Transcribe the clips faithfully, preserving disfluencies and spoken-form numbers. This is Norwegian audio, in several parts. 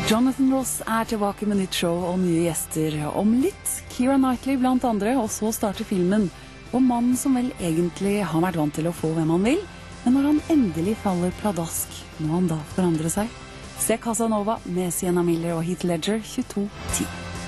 Jonathan Ross er tilbake med nytt show og nye gjester om litt. Keira Knightley blant andre, og så starter filmen om mannen som vel egentlig har vært vant til å få hvem han vil, men når han endelig faller pladask, må han da forandre seg. Se Casanova med Sienna Miller og Heath Ledger tjueto ti.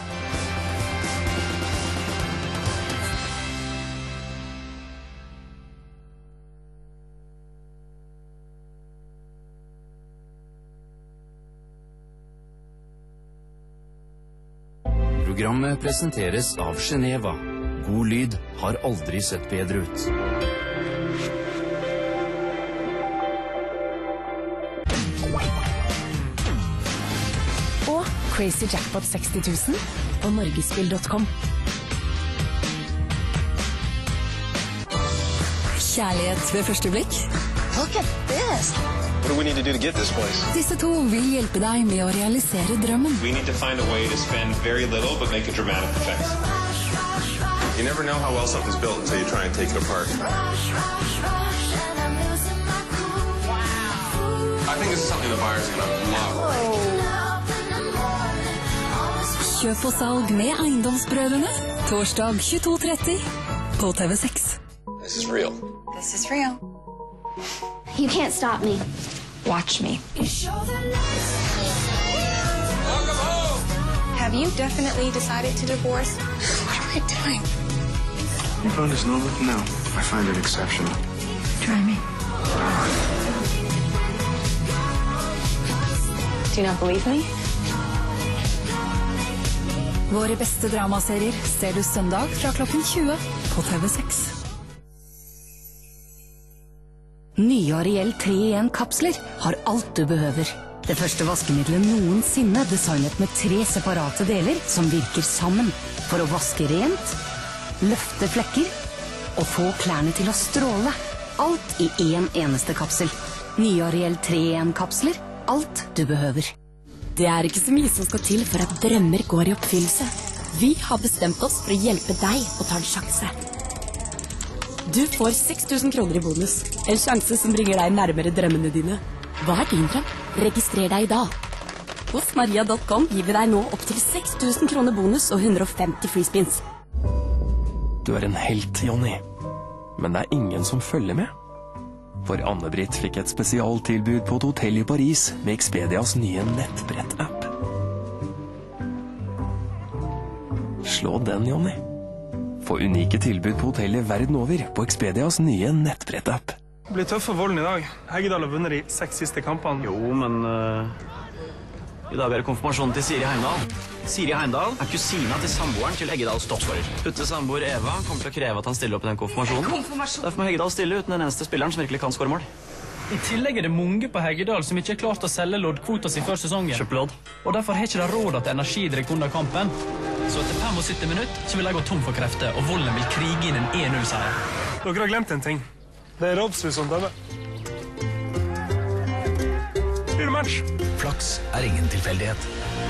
Programmet presenteres av Geneva. God lyd har aldri sett bedre ut. Og Crazy Jackpot seksti tusen på norgespill punktum com. Kjærlighet ved første blikk. Look at this. What do we need to do to get this place? Disse to vil hjelpe deg med å realisere drømmen. We need to find a way to spend very little but make a dramatic effect. You never know how well something's built until you try and take it apart. I think this is something the buyer's gonna love. Kjøp og salg med Eiendomsbrødrene. Torsdag tjueto tretti på T V seks. This is real. This is real. You can't stop me. Watch me. Have you definitely decided to divorce? What am I doing? You found this normal? No, I find it exceptional. Try me. Do you not believe me? Våre beste dramaserier ser du søndag fra klokken tjue på T V seks. Nye Ariel tre i en kapsler har alt du behøver. Det første vaskemiddelet noensinne designet med tre separate deler som virker sammen for å vaske rent, løfte flekker og få klærne til å stråle. Alt i en eneste kapsel. Nye Ariel tre i en kapsler. Alt du behøver. Det er ikke så mye som skal til for at drømmer går i oppfyllelse. Vi har bestemt oss for å hjelpe deg å ta en sjanse. Du får seks tusen kroner i bonus. En sjanse som bringer deg nærmere drømmene dine. Hva er din drøm? Registrer deg i dag. Hos maria punktum com gir vi deg nå opp til seks tusen kroner bonus og hundre og femti free spins. Du er en helt, Jonny. Men det er ingen som følger med. For Anne-Britt fikk et spesialtilbud på et hotell i Paris med Expedias nye nettbrett-app. Slå den, Jonny. Få unike tilbud på hotellet verden over på Expedias nye nettbrett-app. Det blir tøff for Volden i dag. Heggedal har vunnet de seks siste kampene. Jo, men uh, i dag er det konfirmasjonen til Siri Heimdal. Siri Heimdal er kusina til samboeren til Heggedals toppskårer. Putte samboer Eva kommer til å kreve at han stiller opp i den konfirmasjonen. Konfirmasjon. Derfor må Heggedal stille uten den eneste spilleren som virkelig kan skåre mål. I tillegg er det mange på Heggedal som ikke er klart å selge loddkvoter sin før sesongen. Kjøp lodd. Og derfor har ikke det råd til energidrikk under kampen. Så etter syttifem minutter så vil jeg gå tom for krefter, og Volden vil krige inn en en null seier. Dere har glemt en ting. Det er Robsrud som dømmer. Blir det match? Flaks er ingen tilfeldighet.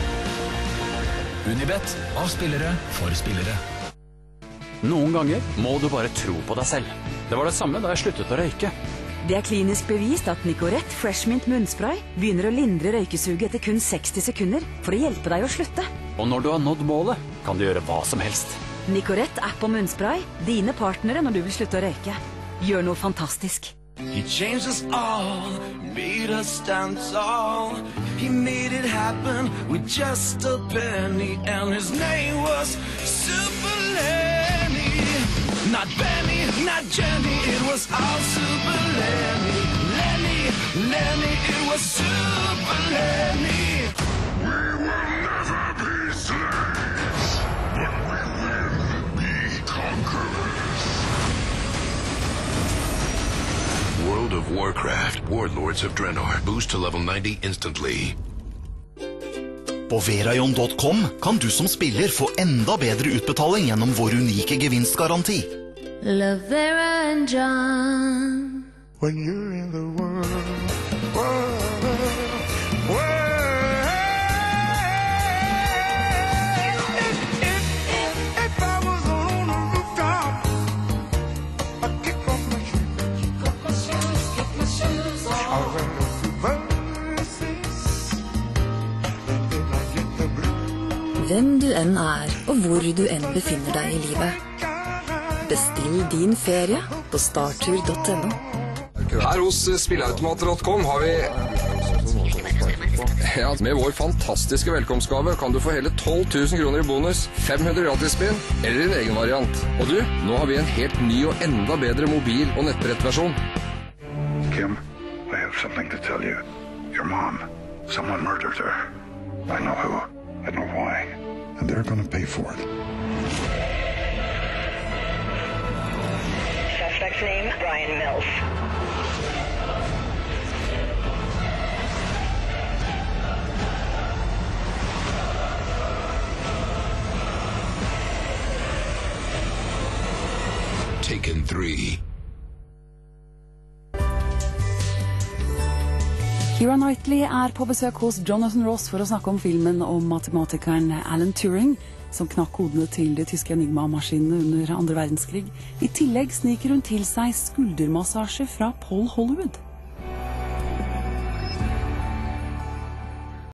Unibet av spillere for spillere. Noen ganger må du bare tro på deg selv. Det var det samme da jeg sluttet å røyke. Det er klinisk bevist at Nicorette Freshmint munnspray begynner å lindre røykesuget etter kun seksti sekunder for å hjelpe deg å slutte. Og når du har nådd målet, kan du gjøre hva som helst. Nicorette app og munnspray, dine partnere når du vil slutte å røyke. Gjør noe fantastisk. He changed us all, made us stand tall. He made it happen with just a penny, and his name was Super Lenny. Not Benny, not Jenny, it was all Super Lenny. Lenny, Lenny, it was Super Lenny. We will never be slaves, but we will be conquerors. World of Warcraft, Warlords of Draenor. Boost to level ninety instantly. På Verajon punktum com kan du som spiller få enda bedre utbetaling gjennom vår unike gevinstgaranti. Love Vera and John. When you're in the world, world, world. If, if, if I was on a rooftop, I'd kick off my shoes, kick off my shoes, kick my shoes off. I read a few verses, and then hvem du enn er, og hvor du enn befinner deg i livet. Bestill din ferie på startur punktum no. Her hos spilleautomater punktum com har vi... Ja, med vår fantastiske velkomstgave kan du få hele tolv tusen kroner i bonus, fem hundre gratisspinn eller en egen variant. Og du, nå har vi en helt ny og enda bedre mobil- og nettbrettversjon. Kim, I have something to tell you. Your mom, someone murdered her. I know who, I know why, and they're gonna pay for it. Suspect's name, Brian Mills. Taken three. Keira Knightley er på besøk hos Jonathan Ross for å snakke om filmen om matematikeren Alan Turing, som knakk kodene til de tyske enigma-maskinene under andre verdenskrig. I tillegg sniker hun til seg skuldermassasje fra Paul Hollywood.